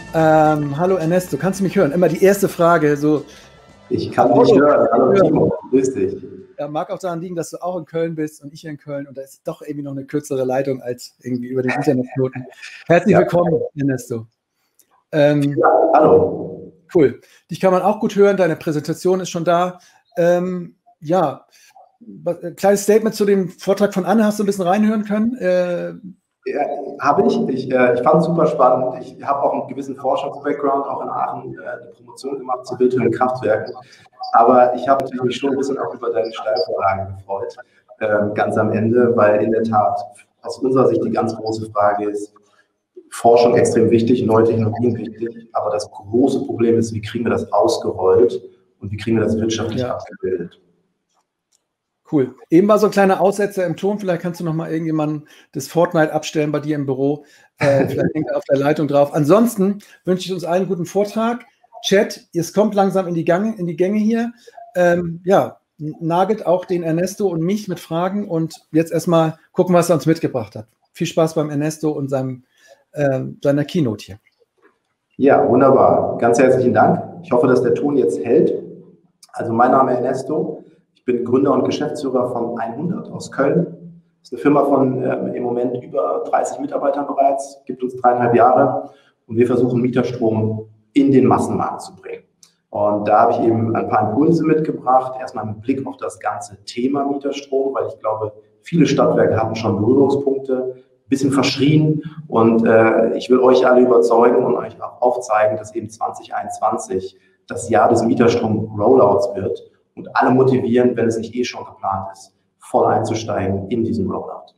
Hallo Ernesto, kannst du mich hören? Immer die erste Frage, so. Ich kann dich hören. Hallo Timo, grüß dich. Ja, mag auch daran liegen, dass du auch in Köln bist und ich hier in Köln und da ist doch irgendwie noch eine kürzere Leitung als irgendwie über den Internetknoten. Herzlich willkommen, Ernesto. Ja, hallo. Cool. Dich kann man auch gut hören, deine Präsentation ist schon da. Ja, kleines Statement zu dem Vortrag von Anne, hast du ein bisschen reinhören können? Ja, habe ich. Ich fand es super spannend. Ich habe auch einen gewissen Forschungs-Background, auch in Aachen eine Promotion gemacht zu virtuellen Kraftwerken. Aber ich habe natürlich mich schon ein bisschen auch über deine Steilvorlage gefreut, ganz am Ende, weil in der Tat aus unserer Sicht die ganz große Frage ist, Forschung extrem wichtig, neue Technologien wichtig, aber das große Problem ist, wie kriegen wir das ausgerollt und wie kriegen wir das wirtschaftlich abgebildet? Cool. Eben war so ein kleiner Aussetzer im Ton. Vielleicht kannst du noch mal irgendjemanden das Fortnite abstellen bei dir im Büro. Vielleicht hängt er auf der Leitung drauf. Ansonsten wünsche ich uns allen einen guten Vortrag. Chat, es kommt langsam in die Gänge hier. Ja, nagelt auch den Ernesto und mich mit Fragen und jetzt erstmal gucken, was er uns mitgebracht hat. Viel Spaß beim Ernesto und seiner Keynote hier. Ja, wunderbar. Ganz herzlichen Dank. Ich hoffe, dass der Ton jetzt hält. Also mein Name ist Ernesto. Ich bin Gründer und Geschäftsführer von 100 aus Köln. Das ist eine Firma von im Moment über 30 Mitarbeitern bereits, gibt uns 3,5 Jahre und wir versuchen Mieterstrom in den Massenmarkt zu bringen. Und da habe ich eben ein paar Impulse mitgebracht. Erstmal einen Blick auf das ganze Thema Mieterstrom, weil ich glaube, viele Stadtwerke hatten schon Berührungspunkte, ein bisschen verschrien und ich will euch alle überzeugen und euch auch aufzeigen, dass eben 2021 das Jahr des Mieterstrom-Rollouts wird. Und alle motivieren, wenn es nicht eh schon geplant ist, voll einzusteigen in diesen Rollout.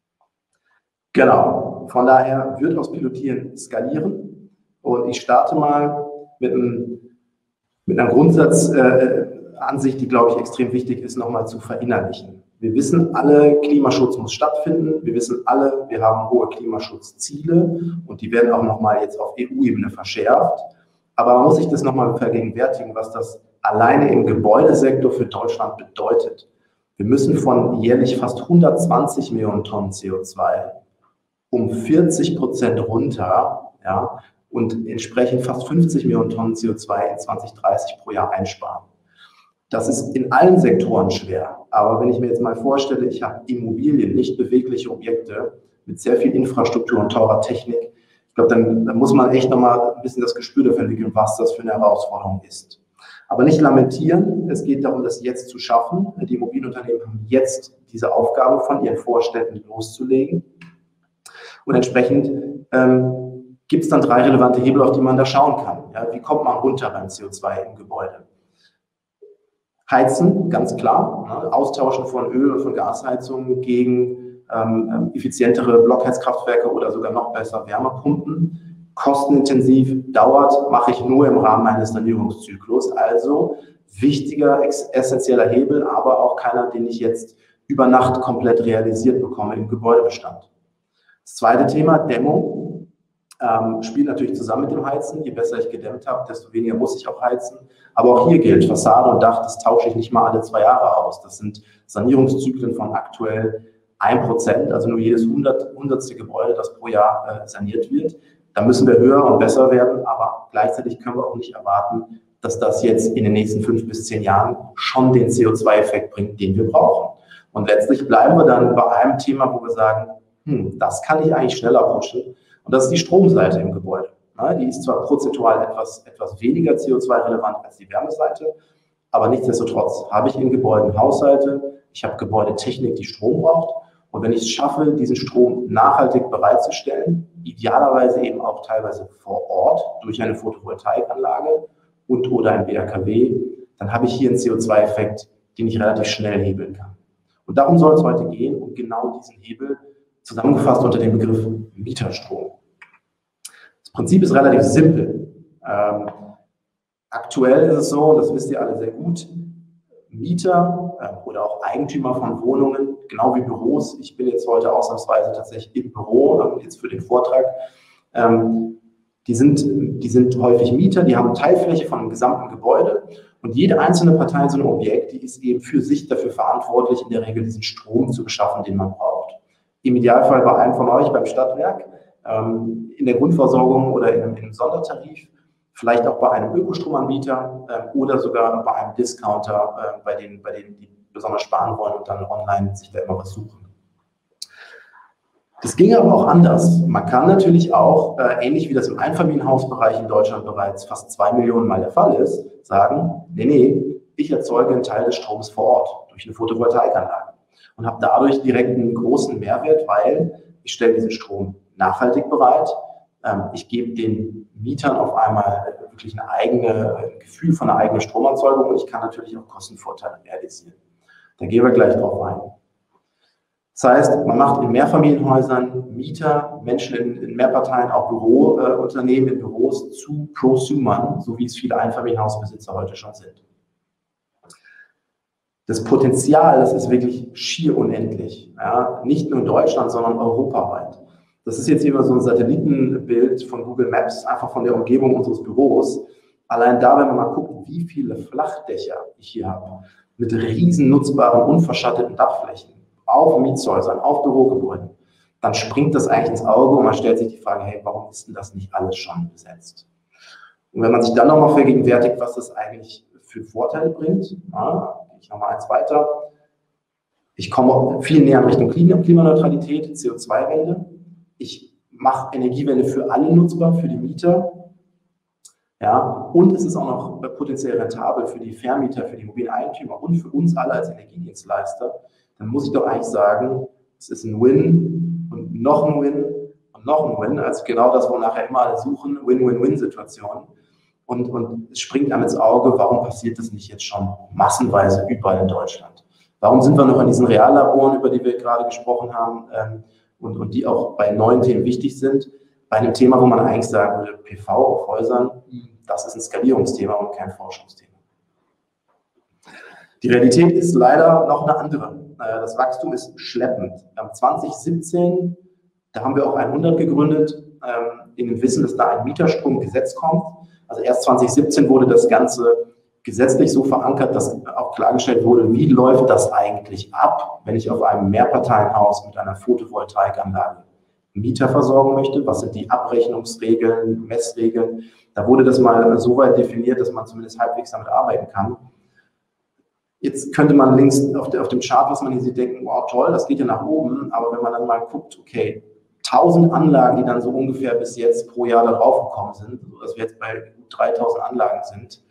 Genau, von daher wird aus Pilotieren skalieren. Und ich starte mal mit einer Grundsatzansicht, die, glaube ich, extrem wichtig ist, nochmal zu verinnerlichen. Wir wissen alle, Klimaschutz muss stattfinden. Wir wissen alle, wir haben hohe Klimaschutzziele und die werden auch nochmal jetzt auf EU-Ebene verschärft. Aber man muss sich das nochmal vergegenwärtigen, was das alleine im Gebäudesektor für Deutschland bedeutet. Wir müssen von jährlich fast 120 Millionen Tonnen CO2 um 40% runter, ja, und entsprechend fast 50 Millionen Tonnen CO2 in 2030 pro Jahr einsparen. Das ist in allen Sektoren schwer. Aber wenn ich mir jetzt mal vorstelle, ich habe Immobilien, nicht bewegliche Objekte mit sehr viel Infrastruktur und teurer Technik, ich glaube, dann muss man echt nochmal ein bisschen das Gespür dafür entwickeln, was das für eine Herausforderung ist. Aber nicht lamentieren, es geht darum, das jetzt zu schaffen. Die Immobilienunternehmen haben jetzt diese Aufgabe von ihren Vorständen loszulegen. Und entsprechend gibt es dann 3 relevante Hebel, auf die man da schauen kann. Ja, wie kommt man runter beim CO2 im Gebäude? Heizen, ganz klar. Ne? Austauschen von Öl- und von Gasheizungen gegen effizientere Blockheizkraftwerke oder sogar noch besser Wärmepumpen. Kostenintensiv, dauert, mache ich nur im Rahmen meines Sanierungszyklus. Also wichtiger, essentieller Hebel, aber auch keiner, den ich jetzt über Nacht komplett realisiert bekomme im Gebäudebestand. Das zweite Thema, Dämmung, spielt natürlich zusammen mit dem Heizen. Je besser ich gedämmt habe, desto weniger muss ich auch heizen. Aber auch hier gilt, Fassade und Dach, das tausche ich nicht mal alle 2 Jahre aus. Das sind Sanierungszyklen von aktuell 1%, also nur jedes 100. Gebäude, das pro Jahr saniert wird. Da müssen wir höher und besser werden, aber gleichzeitig können wir auch nicht erwarten, dass das jetzt in den nächsten 5 bis 10 Jahren schon den CO2-Effekt bringt, den wir brauchen. Und letztlich bleiben wir dann bei einem Thema, wo wir sagen, das kann ich eigentlich schneller pushen. Und das ist die Stromseite im Gebäude. Die ist zwar prozentual etwas weniger CO2-relevant als die Wärmeseite, aber nichtsdestotrotz habe ich in Gebäuden Haushalte, ich habe Gebäudetechnik, die Strom braucht. Und wenn ich es schaffe, diesen Strom nachhaltig bereitzustellen, idealerweise eben auch teilweise vor Ort durch eine Photovoltaikanlage und oder ein BHKW, dann habe ich hier einen CO2-Effekt, den ich relativ schnell hebeln kann. Und darum soll es heute gehen, um genau diesen Hebel, zusammengefasst unter dem Begriff Mieterstrom. Das Prinzip ist relativ simpel. Aktuell ist es so, und das wisst ihr alle sehr gut, Mieter oder auch Eigentümer von Wohnungen, genau wie Büros, ich bin jetzt heute ausnahmsweise tatsächlich im Büro, jetzt für den Vortrag, die sind häufig Mieter, die haben Teilfläche von einem gesamten Gebäude und jede einzelne Partei in so einem Objekt, die ist eben für sich dafür verantwortlich, in der Regel diesen Strom zu beschaffen, den man braucht. Im Idealfall bei einem von euch beim Stadtwerk, in der Grundversorgung oder in einem Sondertarif, vielleicht auch bei einem Ökostromanbieter oder sogar bei einem Discounter, bei denen die besonders sparen wollen und dann online sich da immer was suchen. Das ginge aber auch anders. Man kann natürlich auch, ähnlich wie das im Einfamilienhausbereich in Deutschland bereits fast 2 Millionen Mal der Fall ist, sagen, nee, ich erzeuge einen Teil des Stroms vor Ort durch eine Photovoltaikanlage und habe dadurch direkt einen großen Mehrwert, weil ich stelle diesen Strom nachhaltig bereit. Ich gebe den Mietern auf einmal wirklich ein Gefühl von einer eigenen Stromerzeugung und ich kann natürlich auch Kostenvorteile realisieren. Da gehen wir gleich drauf ein. Das heißt, man macht in Mehrfamilienhäusern Mieter, Menschen in Mehrparteien, auch Bürounternehmen in Büros zu Prosumern, so wie es viele Einfamilienhausbesitzer heute schon sind. Das Potenzial, das ist wirklich schier unendlich. Ja? Nicht nur in Deutschland, sondern europaweit. Das ist jetzt immer so ein Satellitenbild von Google Maps, einfach von der Umgebung unseres Büros. Allein da, wenn man mal guckt, wie viele Flachdächer ich hier habe, mit riesen nutzbaren, unverschatteten Dachflächen, auf Mietshäusern, auf Bürogebäuden, dann springt das eigentlich ins Auge und man stellt sich die Frage, hey, warum ist denn das nicht alles schon besetzt? Und wenn man sich dann nochmal vergegenwärtigt, was das eigentlich für Vorteile bringt, gehe ich nochmal eins weiter. Ich komme viel näher in Richtung Klimaneutralität, CO2-Wende. Ich mache Energiewende für alle nutzbar, für die Mieter. Ja, und es ist auch noch potenziell rentabel für die Vermieter, für die Immobilieneigentümer und für uns alle als Energiedienstleister. Dann muss ich doch eigentlich sagen, es ist ein Win und noch ein Win und noch ein Win. Also genau das, wo nachher immer alle suchen, Win-Win-Win-Situationen. Und es springt einem ins Auge, warum passiert das nicht jetzt schon massenweise überall in Deutschland? Warum sind wir noch in diesen Reallaboren, über die wir gerade gesprochen haben und die auch bei neuen Themen wichtig sind, bei einem Thema, wo man eigentlich sagen würde, PV auf Häusern, das ist ein Skalierungsthema und kein Forschungsthema. Die Realität ist leider noch eine andere. Das Wachstum ist schleppend. 2017, da haben wir auch 100 gegründet, in dem Wissen, dass da ein Mieterstromgesetz kommt. Also erst 2017 wurde das Ganze gesetzlich so verankert, dass auch klargestellt wurde, wie läuft das eigentlich ab, wenn ich auf einem Mehrparteienhaus mit einer Photovoltaikanlage Mieter versorgen möchte. Was sind die Abrechnungsregeln, Messregeln? Da wurde das mal so weit definiert, dass man zumindest halbwegs damit arbeiten kann. Jetzt könnte man links auf dem Chart, was man hier sieht, denken, wow, toll, das geht ja nach oben. Aber wenn man dann mal guckt, okay, 1000 Anlagen, die dann so ungefähr bis jetzt pro Jahr da drauf gekommen sind, sodass wir jetzt bei 3000 Anlagen sind,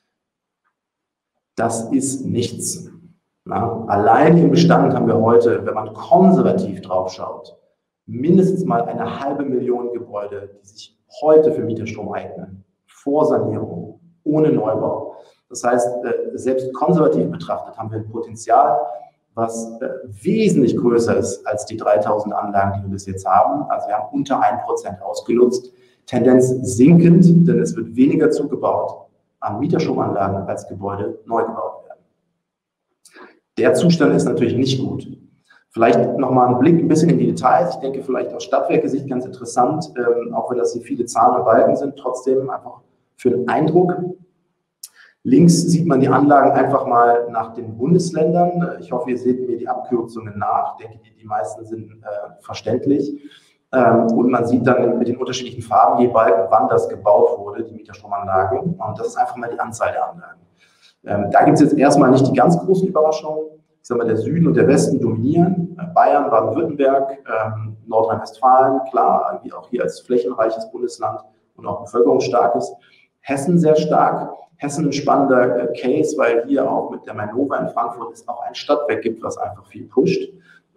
das ist nichts. Na, allein im Bestand haben wir heute, wenn man konservativ drauf schaut, mindestens mal 500.000 Gebäude, die sich heute für Mieterstrom eignen, vor Sanierung, ohne Neubau. Das heißt, selbst konservativ betrachtet haben wir ein Potenzial, was wesentlich größer ist als die 3000 Anlagen, die wir bis jetzt haben. Also wir haben unter 1% ausgenutzt. Tendenz sinkend, denn es wird weniger zugebaut an Mieterstromanlagen als Gebäude neu gebaut werden. Der Zustand ist natürlich nicht gut. Vielleicht nochmal ein Blick ein bisschen in die Details. Ich denke, vielleicht aus Stadtwerke-Sicht ganz interessant, auch wenn das hier viele Zahlen und Balken sind, trotzdem einfach für den Eindruck. Links sieht man die Anlagen einfach mal nach den Bundesländern. Ich hoffe, ihr seht mir die Abkürzungen nach. Ich denke, die meisten sind verständlich. Und man sieht dann mit den unterschiedlichen Farben je Balken, wann das gebaut wurde, die Mieterstromanlage. Und das ist einfach mal die Anzahl der Anlagen. Da gibt es jetzt erstmal nicht die ganz großen Überraschungen. Ich sage mal, der Süden und der Westen dominieren. Bayern, Baden-Württemberg, Nordrhein-Westfalen, klar, auch hier als flächenreiches Bundesland und auch bevölkerungsstarkes. Hessen sehr stark. Hessen ein spannender Case, weil hier auch mit der Mainova in Frankfurt es auch ein Stadtwerk gibt, was einfach viel pusht.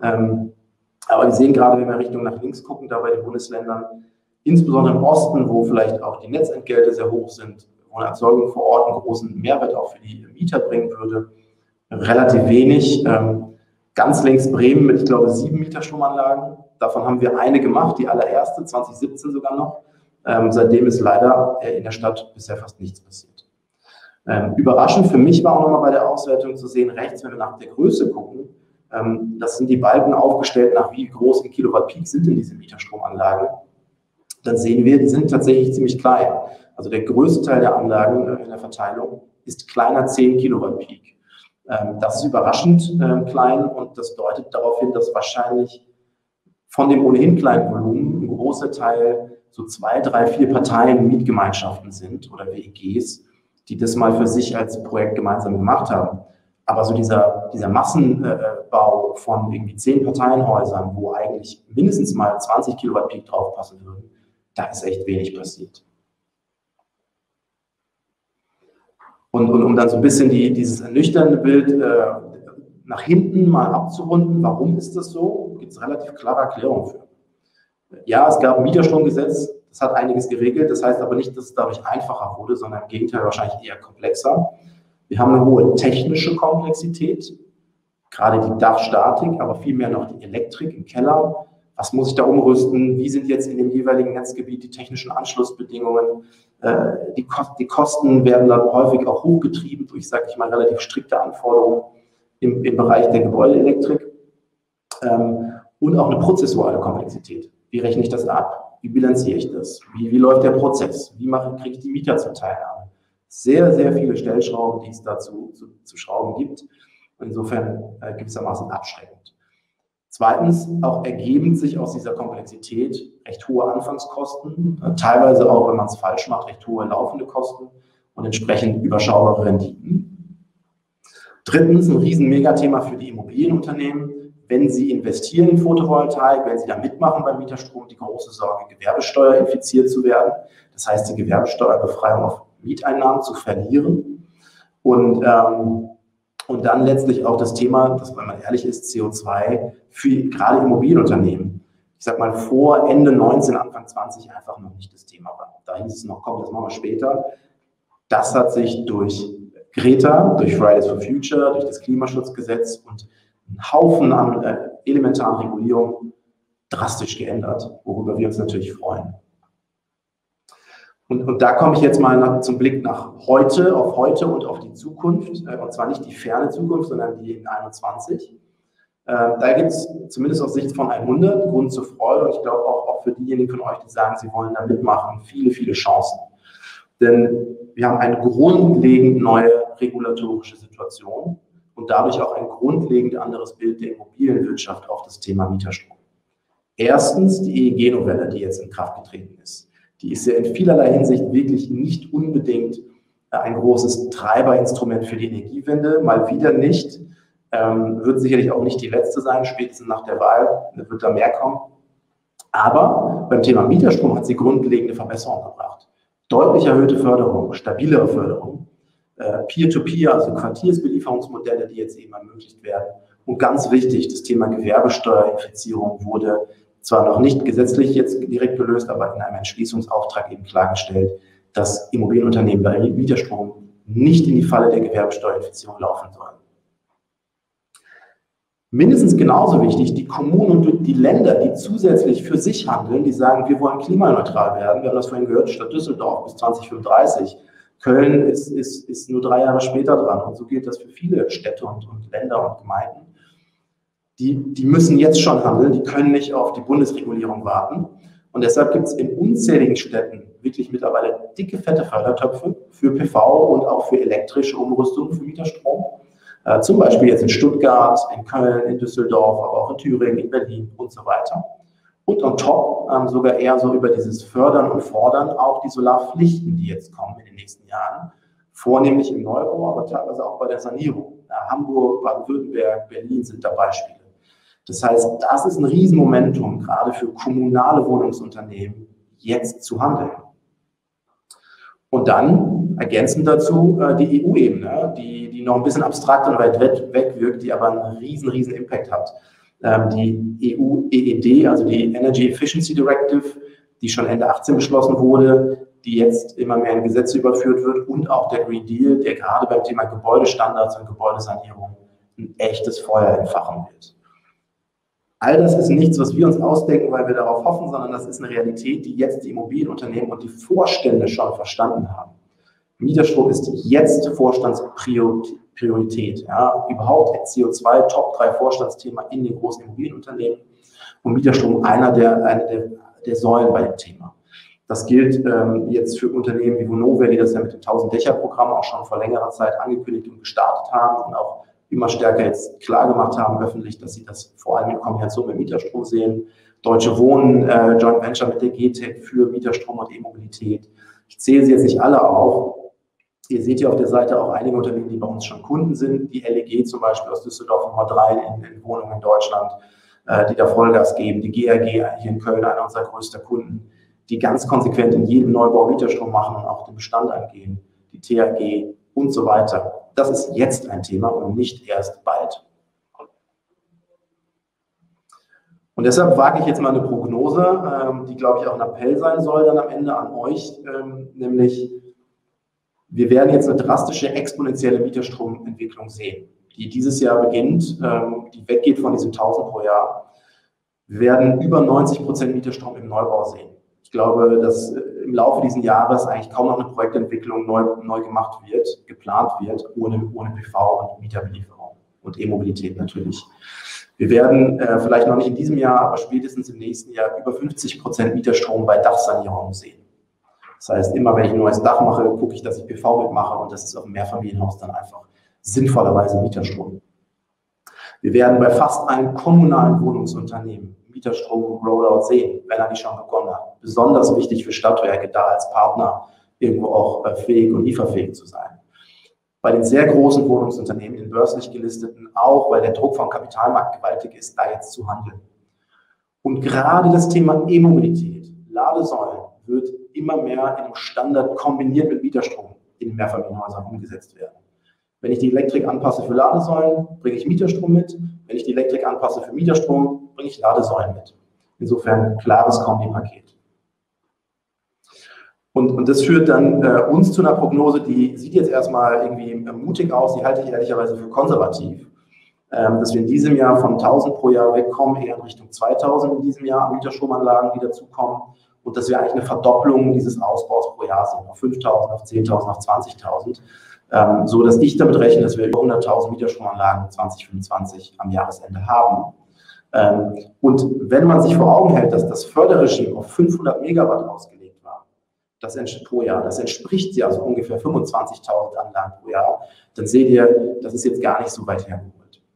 Aber wir sehen gerade, wenn wir Richtung nach links gucken, da bei den Bundesländern, insbesondere im Osten, wo vielleicht auch die Netzentgelte sehr hoch sind, wo eine Erzeugung vor Ort einen großen Mehrwert auch für die Mieter bringen würde, relativ wenig. Ganz links Bremen mit, ich glaube, 7 Mieterstromanlagen. Davon haben wir eine gemacht, die allererste, 2017 sogar noch. Seitdem ist leider in der Stadt bisher fast nichts passiert. Überraschend für mich war auch nochmal bei der Auswertung zu sehen, rechts, wenn wir nach der Größe gucken, das sind die Balken aufgestellt, nach wie groß in Kilowatt Peak sind denn diese Mieterstromanlagen. Dann sehen wir, die sind tatsächlich ziemlich klein. Also der größte Teil der Anlagen in der Verteilung ist kleiner 10 Kilowatt Peak. Das ist überraschend klein und das deutet darauf hin, dass wahrscheinlich von dem ohnehin kleinen Volumen ein große Teil so 2, 3, 4 Parteien Mietgemeinschaften sind oder WEGs, die das mal für sich als Projekt gemeinsam gemacht haben. Aber so dieser Massenbau von irgendwie 10 Parteienhäusern, wo eigentlich mindestens mal 20 Kilowatt Peak draufpassen würden, da ist echt wenig passiert. Und um dann so ein bisschen dieses ernüchternde Bild nach hinten mal abzurunden, warum ist das so, gibt es relativ klare Erklärungen für. Ja, es gab ein Mieterstromgesetz, das hat einiges geregelt, das heißt aber nicht, dass es dadurch einfacher wurde, sondern im Gegenteil wahrscheinlich eher komplexer. Wir haben eine hohe technische Komplexität, gerade die Dachstatik, aber vielmehr noch die Elektrik im Keller. Was muss ich da umrüsten? Wie sind jetzt in dem jeweiligen Netzgebiet die technischen Anschlussbedingungen? Die Kosten werden dann häufig auch hochgetrieben durch, sage ich mal, relativ strikte Anforderungen im Bereich der Gebäudeelektrik. Und auch eine prozessuale Komplexität. Wie rechne ich das ab? Wie bilanziere ich das? Wie läuft der Prozess? Wie kriege ich die Mieter zur Teilnahme? Sehr, sehr viele Stellschrauben, die es dazu zu schrauben gibt. Insofern gewissermaßen abschreckend. Zweitens, auch ergeben sich aus dieser Komplexität recht hohe Anfangskosten, teilweise auch, wenn man es falsch macht, recht hohe laufende Kosten und entsprechend überschaubare Renditen. Drittens, ein riesen Megathema für die Immobilienunternehmen. Wenn sie investieren in Photovoltaik, wenn sie da mitmachen beim Mieterstrom, die große Sorge, Gewerbesteuer infiziert zu werden. Das heißt, die Gewerbesteuerbefreiung auf Mieteinnahmen zu verlieren. Und dann letztlich auch das Thema, dass, wenn man ehrlich ist, CO2 für gerade Immobilienunternehmen, ich sag mal vor Ende 19, Anfang 20 einfach noch nicht das Thema war. Da hieß es noch, komm, das machen wir später. Das hat sich durch Greta, durch Fridays for Future, durch das Klimaschutzgesetz und einen Haufen an elementaren Regulierungen drastisch geändert, worüber wir uns natürlich freuen. Und da komme ich jetzt mal zum Blick nach heute, auf heute und auf die Zukunft, und zwar nicht die ferne Zukunft, sondern die in 21. Da gibt es zumindest aus Sicht von 100 Grund zur Freude und ich glaube auch für diejenigen von euch, die sagen, sie wollen da mitmachen, viele, viele Chancen. Denn wir haben eine grundlegend neue regulatorische Situation und dadurch auch ein grundlegend anderes Bild der Immobilienwirtschaft auf das Thema Mieterstrom. Erstens die EEG-Novelle, die jetzt in Kraft getreten ist. Die ist ja in vielerlei Hinsicht wirklich nicht unbedingt ein großes Treiberinstrument für die Energiewende, mal wieder nicht. Wird sicherlich auch nicht die letzte sein, spätestens nach der Wahl wird da mehr kommen. Aber beim Thema Mieterstrom hat sie grundlegende Verbesserungen gebracht. Deutlich erhöhte Förderung, stabilere Förderung, Peer-to-Peer, also Quartiersbelieferungsmodelle, die jetzt eben ermöglicht werden. Und ganz wichtig, das Thema Gewerbesteuerinfizierung wurde zwar noch nicht gesetzlich jetzt direkt gelöst, aber in einem Entschließungsauftrag eben klargestellt, dass Immobilienunternehmen bei Mieterstrom nicht in die Falle der Gewerbesteuerinfizierung laufen sollen. Mindestens genauso wichtig, die Kommunen und die Länder, die zusätzlich für sich handeln, die sagen, wir wollen klimaneutral werden. Wir haben das vorhin gehört, Stadt Düsseldorf bis 2035. Köln ist nur 3 Jahre später dran. Und so gilt das für viele Städte und Länder und Gemeinden. Die müssen jetzt schon handeln, die können nicht auf die Bundesregulierung warten. Und deshalb gibt es in unzähligen Städten wirklich mittlerweile dicke, fette Fördertöpfe für PV und auch für elektrische Umrüstung für Mieterstrom. Zum Beispiel jetzt in Stuttgart, in Köln, in Düsseldorf, aber auch in Thüringen, in Berlin und so weiter. Und on top sogar eher so über dieses Fördern und Fordern auch die Solarpflichten, die jetzt kommen in den nächsten Jahren, vornehmlich im Neubau, aber teilweise auch bei der Sanierung. Hamburg, Baden-Württemberg, Berlin sind da Beispiele. Das heißt, das ist ein Riesenmomentum, gerade für kommunale Wohnungsunternehmen, jetzt zu handeln. Und dann ergänzend dazu die EU-Ebene, die noch ein bisschen abstrakt und weit weg wirkt, die aber einen riesen Impact hat. Die EU-EED, also die Energy Efficiency Directive, die schon Ende 18 beschlossen wurde, die jetzt immer mehr in Gesetze überführt wird, und auch der Green Deal, der gerade beim Thema Gebäudestandards und Gebäudesanierung ein echtes Feuer entfachen wird. All das ist nichts, was wir uns ausdenken, weil wir darauf hoffen, sondern das ist eine Realität, die jetzt die Immobilienunternehmen und die Vorstände schon verstanden haben. Mieterstrom ist jetzt Vorstandspriorität. Ja, überhaupt CO2 Top 3 Vorstandsthema in den großen Immobilienunternehmen und Mieterstrom eine der Säulen bei dem Thema. Das gilt jetzt für Unternehmen wie Vonovia, die das ja mit dem 1000-Dächer-Programm auch schon vor längerer Zeit angekündigt und gestartet haben und auch immer stärker jetzt klar gemacht haben öffentlich, dass sie das vor allem in Kombination mit Mieterstrom sehen. Deutsche Wohnen, Joint Venture mit der GTEC für Mieterstrom und E-Mobilität. Ich zähle sie jetzt nicht alle auf. Ihr seht hier auf der Seite auch einige Unternehmen, die bei uns schon Kunden sind. Die LEG zum Beispiel aus Düsseldorf, Nummer 3 in Wohnungen in Deutschland, die da Vollgas geben. Die GRG hier in Köln, einer unserer größten Kunden, die ganz konsequent in jedem Neubau Mieterstrom machen und auch den Bestand angehen. Die THG und so weiter. Das ist jetzt ein Thema und nicht erst bald. Und deshalb wage ich jetzt mal eine Prognose, die, glaube ich, auch ein Appell sein soll dann am Ende an euch, nämlich wir werden jetzt eine drastische, exponentielle Mieterstromentwicklung sehen, die dieses Jahr beginnt, die weggeht von diesen 1000 pro Jahr. Wir werden über 90% Mieterstrom im Neubau sehen. Ich glaube, dass im Laufe dieses Jahres eigentlich kaum noch eine Projektentwicklung neu gemacht wird, geplant wird, ohne PV und Mieterbelieferung und E-Mobilität natürlich. Wir werden vielleicht noch nicht in diesem Jahr, aber spätestens im nächsten Jahr über 50% Mieterstrom bei Dachsanierungen sehen. Das heißt, immer wenn ich ein neues Dach mache, gucke ich, dass ich PV mitmache und das ist auf dem Mehrfamilienhaus dann einfach sinnvollerweise Mieterstrom. Wir werden bei fast allen kommunalen Wohnungsunternehmen Mieterstrom-Rollout sehen, wenn er nicht schon begonnen hat. Besonders wichtig für Stadtwerke, da als Partner irgendwo auch fähig und lieferfähig zu sein. Bei den sehr großen Wohnungsunternehmen, den börslich gelisteten, auch weil der Druck vom Kapitalmarkt gewaltig ist, da jetzt zu handeln. Und gerade das Thema E-Mobilität, Ladesäulen, wird immer mehr in einem Standard kombiniert mit Mieterstrom in den Mehrfamilienhäusern umgesetzt werden. Wenn ich die Elektrik anpasse für Ladesäulen, bringe ich Mieterstrom mit. Wenn ich die Elektrik anpasse für Mieterstrom, bringe ich Ladesäulen mit. Insofern klares Kombipaket. Und das führt dann uns zu einer Prognose, die sieht jetzt erstmal irgendwie mutig aus, die halte ich ehrlicherweise für konservativ, dass wir in diesem Jahr von 1000 pro Jahr wegkommen, eher in Richtung 2000 in diesem Jahr an Mieterstromanlagen, die dazukommen und dass wir eigentlich eine Verdopplung dieses Ausbaus pro Jahr sehen, auf 5000, auf 10.000, auf 20.000, so dass ich damit rechne, dass wir über 100.000 Mieterstromanlagen 2025 am Jahresende haben. Und wenn man sich vor Augen hält, dass das Förderregime auf 500 Megawatt ausgelegt war, pro Jahr, das entspricht ja also ungefähr 25.000 Anlagen pro Jahr, dann seht ihr, das ist jetzt gar nicht so weit hergeholt.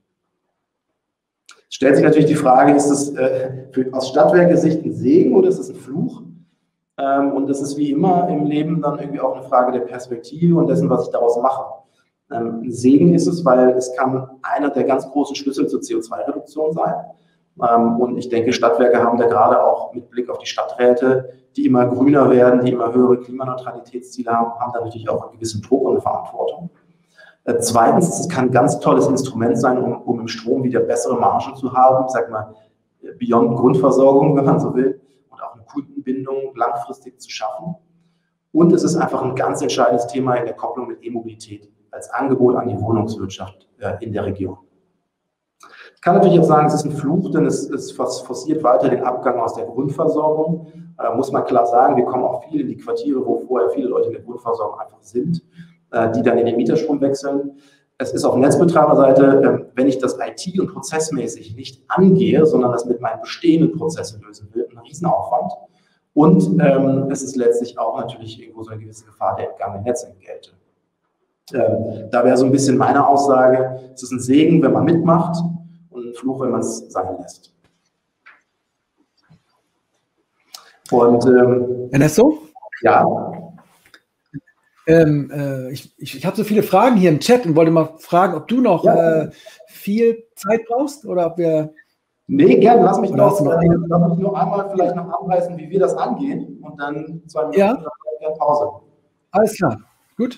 Stellt sich natürlich die Frage, ist das aus Stadtwerke-Sicht ein Segen oder ist es ein Fluch? Und das ist wie immer im Leben dann irgendwie auch eine Frage der Perspektive und dessen, was ich daraus mache. Ein Segen ist es, weil es kann einer der ganz großen Schlüssel zur CO2-Reduktion sein. Und ich denke, Stadtwerke haben da gerade auch mit Blick auf die Stadträte, die immer grüner werden, die immer höhere Klimaneutralitätsziele haben da natürlich auch einen gewissen Druck und eine Verantwortung. Zweitens, es kann ein ganz tolles Instrument sein, um im Strom wieder bessere Margen zu haben, sag mal, beyond Grundversorgung, wenn man so will, und auch eine Kundenbindung langfristig zu schaffen. Und es ist einfach ein ganz entscheidendes Thema in der Kopplung mit E-Mobilität als Angebot an die Wohnungswirtschaft in der Region. Ich kann natürlich auch sagen, es ist ein Fluch, denn es forciert weiter den Abgang aus der Grundversorgung. Muss man klar sagen, wir kommen auch viel in die Quartiere, wo vorher viele Leute in der Grundversorgung einfach sind, die dann in den Mieterstrom wechseln. Es ist auf Netzbetreiberseite, wenn ich das IT- und prozessmäßig nicht angehe, sondern das mit meinen bestehenden Prozessen lösen will, ein Riesenaufwand. Und es ist letztlich auch natürlich irgendwo so eine gewisse Gefahr der entgangenen Netzentgelte. Da wäre so ein bisschen meine Aussage, es ist ein Segen, wenn man mitmacht und ein Fluch, wenn man es sein lässt. Und Ernesto? Ja. Ich habe so viele Fragen hier im Chat und wollte mal fragen, ob du noch viel Zeit brauchst oder ob wir... Nee, gerne, lass mich noch einmal vielleicht noch anreißen, wie wir das angehen und dann 2 Minuten Pause. Alles klar, gut.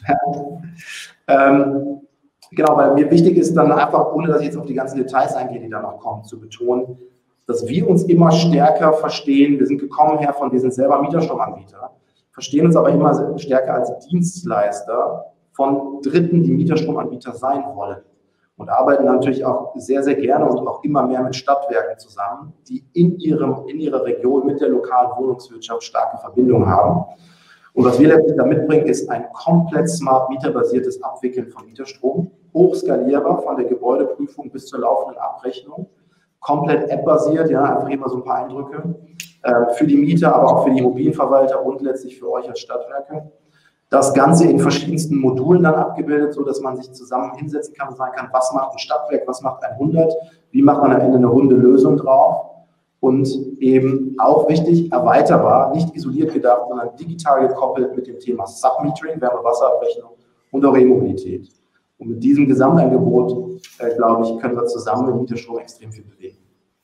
Genau, weil mir wichtig ist dann einfach, ohne dass ich jetzt auf die ganzen Details eingehe, die da noch kommen, zu betonen, dass wir uns immer stärker verstehen. Wir sind gekommen her wir sind selber Mieterstromanbieter, verstehen uns aber immer stärker als Dienstleister von Dritten, die Mieterstromanbieter sein wollen. Und arbeiten natürlich auch sehr, sehr gerne und auch immer mehr mit Stadtwerken zusammen, die in ihrer Region mit der lokalen Wohnungswirtschaft starke Verbindungen haben. Und was wir letztlich da mitbringen, ist ein komplett smart mieterbasiertes Abwickeln von Mieterstrom, hochskalierbar von der Gebäudeprüfung bis zur laufenden Abrechnung, komplett appbasiert, ja, einfach immer so ein paar Eindrücke, für die Mieter, aber auch für die Immobilienverwalter und letztlich für euch als Stadtwerke. Das Ganze in verschiedensten Modulen dann abgebildet, so dass man sich zusammen hinsetzen kann und sagen kann, was macht ein Stadtwerk, was macht ein 100, wie macht man am Ende eine runde Lösung drauf. Und eben auch wichtig, erweiterbar, nicht isoliert gedacht, sondern digital gekoppelt mit dem Thema Submetering, Wärme-Wasserabrechnung und auch E-Mobilität. Und mit diesem Gesamtangebot, glaube ich, können wir zusammen im Mieterstrom extrem viel bewegen.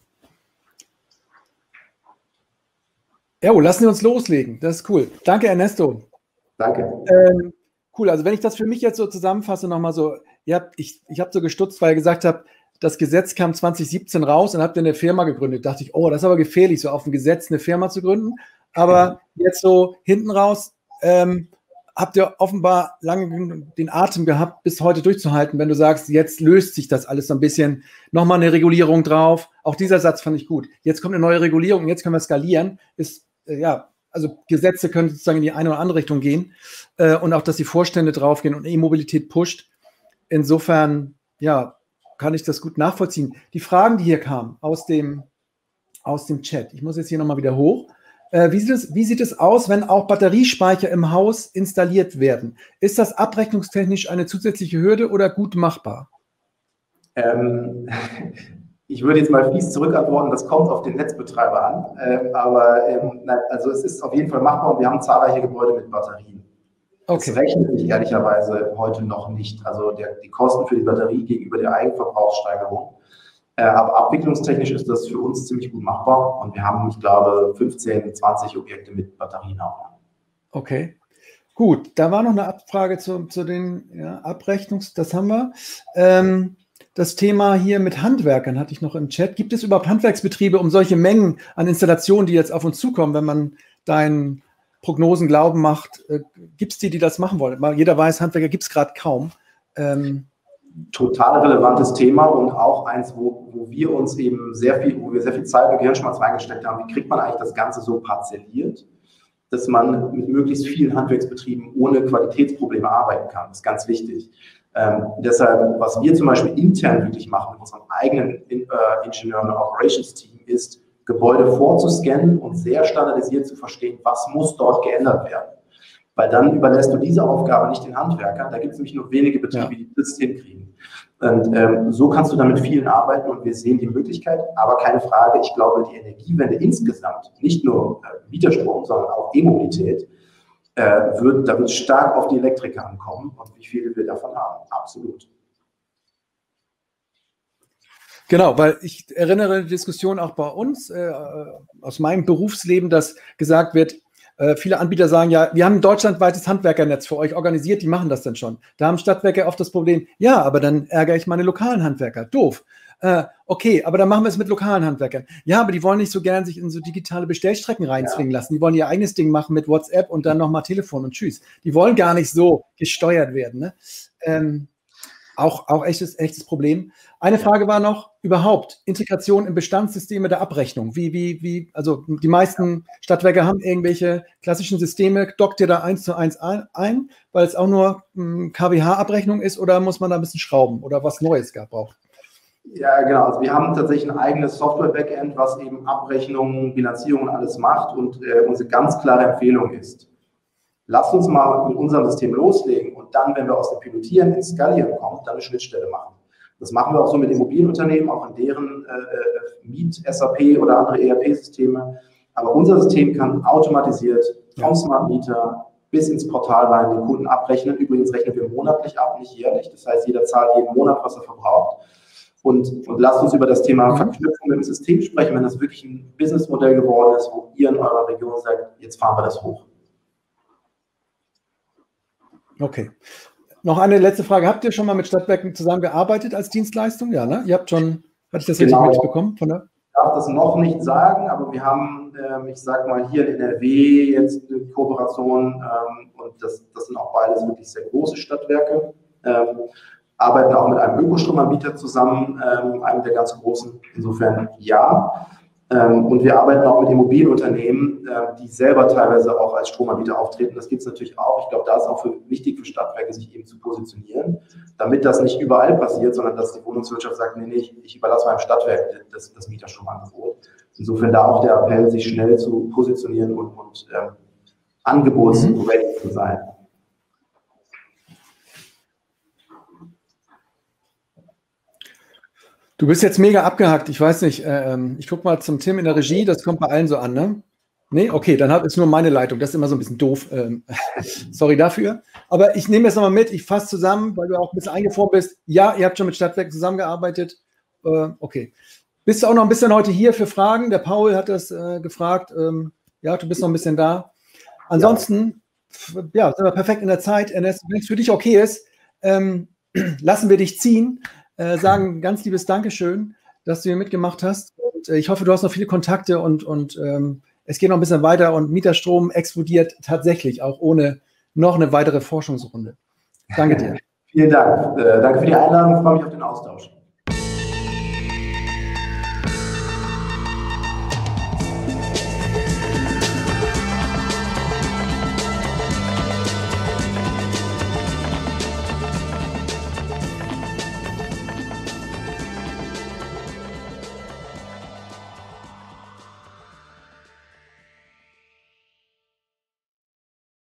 Ja, lassen wir uns loslegen. Das ist cool. Danke, Ernesto. Danke. Cool, also wenn ich das für mich jetzt so zusammenfasse, nochmal so, ich habe so gestutzt, weil ihr gesagt habt, das Gesetz kam 2017 raus und habt ihr eine Firma gegründet. Da dachte ich, oh, das ist aber gefährlich, so auf dem Gesetz eine Firma zu gründen. Aber jetzt so hinten raus habt ihr offenbar lange den Atem gehabt, bis heute durchzuhalten, wenn du sagst, jetzt löst sich das alles so ein bisschen, nochmal eine Regulierung drauf. Auch dieser Satz fand ich gut. Jetzt kommt eine neue Regulierung und jetzt können wir skalieren. Also Gesetze können sozusagen in die eine oder andere Richtung gehen und auch, dass die Vorstände draufgehen und E-Mobilität pusht. Insofern, ja, kann ich das gut nachvollziehen. Die Fragen, die hier kamen aus dem Chat, ich muss jetzt hier nochmal wieder hoch. Wie sieht es aus, wenn auch Batteriespeicher im Haus installiert werden? Ist das abrechnungstechnisch eine zusätzliche Hürde oder gut machbar? Ich würde jetzt mal fies zurückantworten, das kommt auf den Netzbetreiber an, also es ist auf jeden Fall machbar und wir haben zahlreiche Gebäude mit Batterien. Okay. Das rechnet sich ehrlicherweise heute noch nicht, also die Kosten für die Batterie gegenüber der Eigenverbrauchssteigerung. Aber abwicklungstechnisch ist das für uns ziemlich gut machbar und wir haben, ich glaube, 15, 20 Objekte mit Batterien auch. Okay, gut. Da war noch eine Abfrage zu den das haben wir. Das Thema hier mit Handwerkern hatte ich noch im Chat. Gibt es überhaupt Handwerksbetriebe, um solche Mengen an Installationen, die jetzt auf uns zukommen, wenn man deinen Prognosen Glauben macht, gibt es die das machen wollen? Jeder weiß, Handwerker gibt es gerade kaum. Total relevantes Thema und auch eins, wo wir uns eben sehr viel Zeit und Gehirnschmalz reingesteckt haben. Wie kriegt man eigentlich das Ganze so parzelliert, dass man mit möglichst vielen Handwerksbetrieben ohne Qualitätsprobleme arbeiten kann? Das ist ganz wichtig. Deshalb, was wir zum Beispiel intern wirklich machen mit unserem eigenen Ingenieur- und Operations-Team, ist, Gebäude vorzuscannen und sehr standardisiert zu verstehen, was muss dort geändert werden. Weil dann überlässt du diese Aufgabe nicht den Handwerkern. Da gibt es nämlich nur wenige Betriebe, die das hinkriegen. Und so kannst du damit vielen arbeiten und wir sehen die Möglichkeit. Aber keine Frage, ich glaube, die Energiewende insgesamt, nicht nur Mieterstrom, sondern auch E-Mobilität, da wird stark auf die Elektriker ankommen und wie viele wir davon haben. Absolut. Genau, weil ich erinnere die Diskussion auch bei uns aus meinem Berufsleben, dass gesagt wird, viele Anbieter sagen ja, wir haben ein deutschlandweites Handwerkernetz für euch organisiert, die machen das dann schon. Da haben Stadtwerke oft das Problem, ja, aber dann ärgere ich meine lokalen Handwerker. Doof. Okay, aber dann machen wir es mit lokalen Handwerkern. Ja, aber die wollen nicht so gern sich in so digitale Bestellstrecken reinzwingen lassen. Die wollen ihr eigenes Ding machen mit WhatsApp und dann nochmal Telefon und tschüss. Die wollen gar nicht so gesteuert werden. Ne? Auch echtes Problem. Eine Frage war noch, überhaupt Integration in Bestandssysteme der Abrechnung. Also die meisten Stadtwerke haben irgendwelche klassischen Systeme. Dockt ihr da 1:1 ein, weil es auch nur KWH-Abrechnung ist oder muss man da ein bisschen schrauben oder was Neues braucht? Ja, genau. Also wir haben tatsächlich ein eigenes Software-Backend, was eben Abrechnungen, Bilanzierung und alles macht und unsere ganz klare Empfehlung ist, lasst uns mal mit unserem System loslegen und dann, wenn wir aus dem Pilotieren ins Skalieren kommen, dann eine Schnittstelle machen. Das machen wir auch so mit Immobilienunternehmen, auch in deren Miet-SAP oder andere ERP-Systeme. Aber unser System kann automatisiert vom Smart Meter bis ins Portal rein den Kunden abrechnen. Übrigens rechnen wir monatlich ab, nicht jährlich. Das heißt, jeder zahlt jeden Monat, was er verbraucht. Und lasst uns über das Thema Verknüpfung mit dem System sprechen, wenn das wirklich ein Businessmodell geworden ist, wo ihr in eurer Region sagt, jetzt fahren wir das hoch. Okay. Noch eine letzte Frage. Habt ihr schon mal mit Stadtwerken zusammengearbeitet als Dienstleistung? Ja, ne? Ihr habt schon, hatte ich das richtig mitbekommen? Ich darf das noch nicht sagen, aber wir haben, ich sag mal, hier in NRW jetzt eine Kooperation und das sind auch beides wirklich sehr große Stadtwerke. Arbeiten auch mit einem Ökostromanbieter zusammen, einem der ganz großen. Insofern ja. Und wir arbeiten auch mit Immobilienunternehmen, die selber teilweise auch als Stromanbieter auftreten. Das gibt es natürlich auch. Ich glaube, da ist auch wichtig für Stadtwerke, sich eben zu positionieren, damit das nicht überall passiert, sondern dass die Wohnungswirtschaft sagt, nee, ich überlasse meinem Stadtwerk das Mieterstromangebot. Insofern da auch der Appell, sich schnell zu positionieren und angebotsready zu sein. Du bist jetzt mega abgehackt. Ich weiß nicht, ich gucke mal zum Tim in der Regie, das kommt bei allen so an, ne? Nee, okay, dann ist nur meine Leitung. Das ist immer so ein bisschen doof. Sorry dafür. Aber ich nehme jetzt nochmal mit, ich fasse zusammen, weil du auch ein bisschen eingefroren bist. Ja, ihr habt schon mit Stadtwerken zusammengearbeitet. Okay. Bist du auch noch ein bisschen heute hier für Fragen? Der Paul hat das gefragt. Ja, du bist noch ein bisschen da. Ansonsten, ja, sind wir perfekt in der Zeit. Ernest, wenn es für dich okay ist, lassen wir dich ziehen. Sagen ganz liebes Dankeschön, dass du hier mitgemacht hast. Und, ich hoffe, du hast noch viele Kontakte und es geht noch ein bisschen weiter und Mieterstrom explodiert tatsächlich, auch ohne noch eine weitere Forschungsrunde. Danke dir. Vielen Dank. Danke für die Einladung. Ich freue mich auf den Austausch.